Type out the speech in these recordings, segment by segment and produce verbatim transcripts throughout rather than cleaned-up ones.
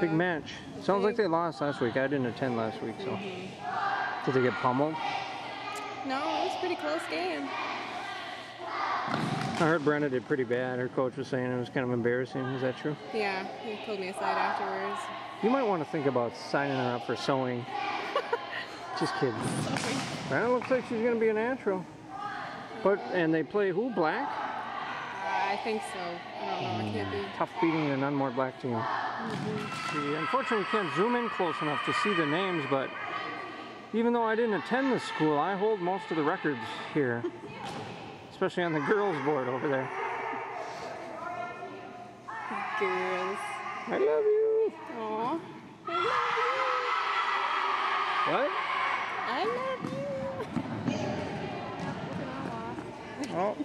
Big match. Sounds like they lost last week. I didn't attend last week, so. Mm-hmm. Did they get pummeled? No, it was a pretty close game. I heard Brenna did pretty bad. Her coach was saying it was kind of embarrassing. Is that true? Yeah, he pulled me aside afterwards. You might want to think about signing her up for sewing. Just kidding. Sorry. Brenna looks like she's going to be a natural. But, and they play who? Black? Uh, I think so. I don't know. It can't be. Tough beating the Nunmore Black team. Mm-hmm. See, unfortunately, we can't zoom in close enough to see the names, but even though I didn't attend this school, I hold most of the records here. Especially on the girls' board over there. Girls. I love you. Aww. I love you. What? I love you. Oh.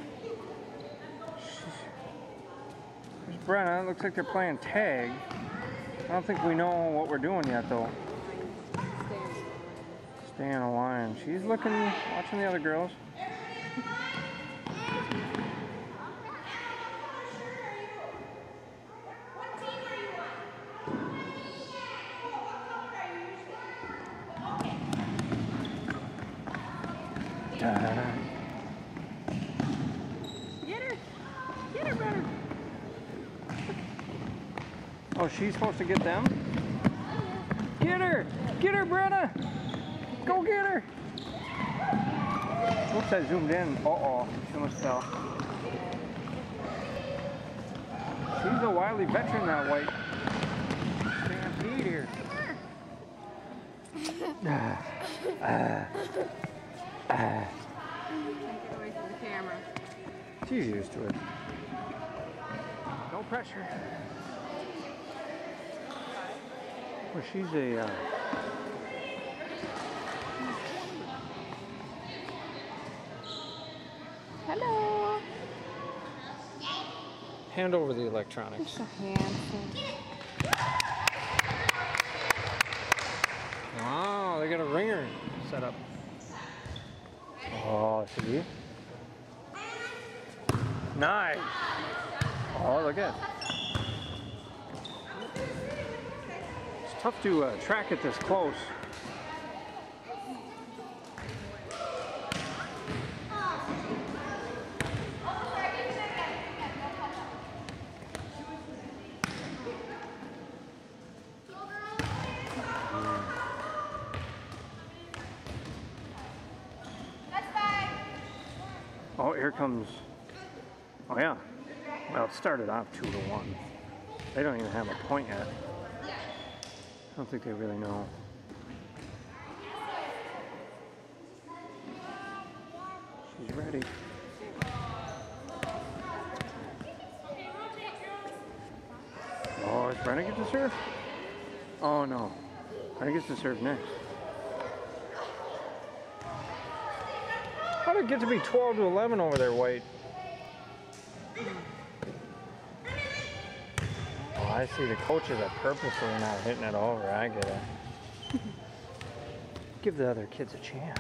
There's Brenna. It looks like they're playing tag. I don't think we know what we're doing yet, though. Stay in a line. She's looking, watching the other girls. Get her! Get her, Brenna! Oh, she's supposed to get them? Get her! Get her, Brenna! Go get her! Oops, I zoomed in. Uh-oh, she almost fell. She's a wily veteran, that white. Stampede here. Ah. Ah. Ah. Get away from the camera. She's used to it. No pressure. Well, she's a... Uh... Hello. Hand over the electronics. So handsome. Wow, they got a ringer set up. Oh, see? Nice. Oh, look at it. It's tough to uh, track it this close. Oh, here comes, oh yeah, well it started off two to one. They don't even have a point yet. I don't think they really know. She's ready. Oh, is Brenna get to serve? Oh no, Brenna gets to serve next. How did it get to be twelve to eleven over there, White? Oh, I see. The coaches are purposely not hitting it over. I get it. Give the other kids a chance.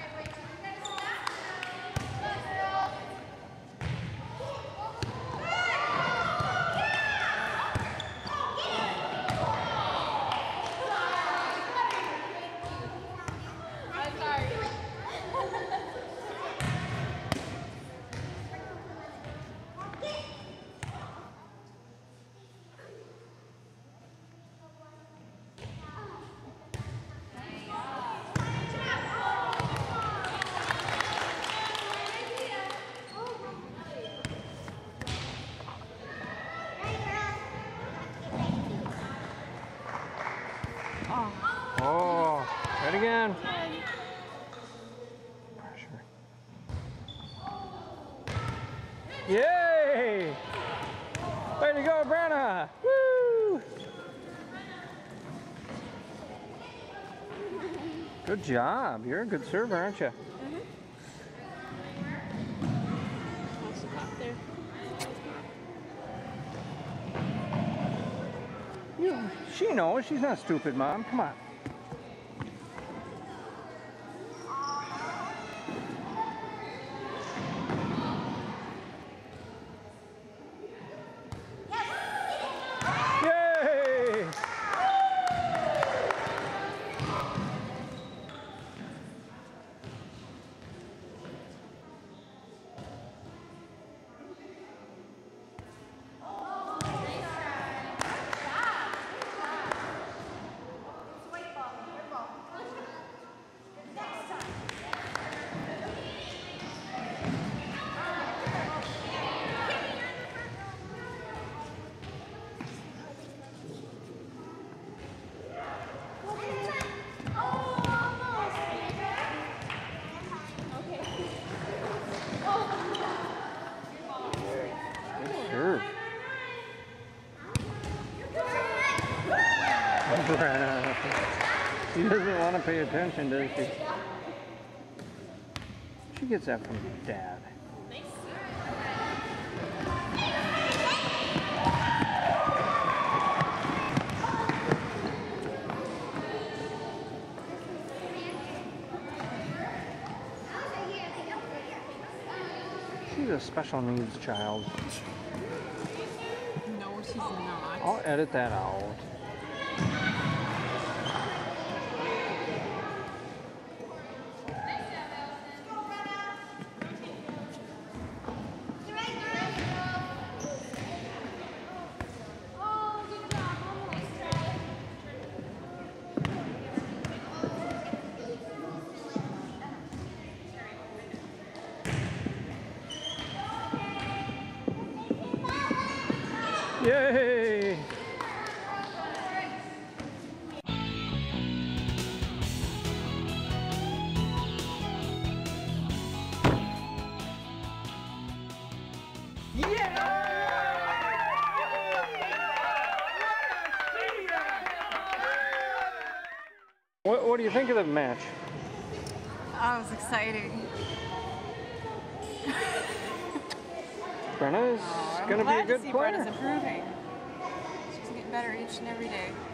Oh, right again. Pressure. Yay! Way to go, Brenna! Woo! Good job. You're a good server, aren't you? You, she knows. She's not stupid, Mom. Come on. Yay! She doesn't want to pay attention, does she? She gets that from Dad. She's a special needs child. No, she's not. I'll edit that out. Yay! What, what do you think of the match? Oh, it was exciting. Brenna is Oh, I'm going to be glad a good to see player. Brenna's improving. She's getting better each and every day.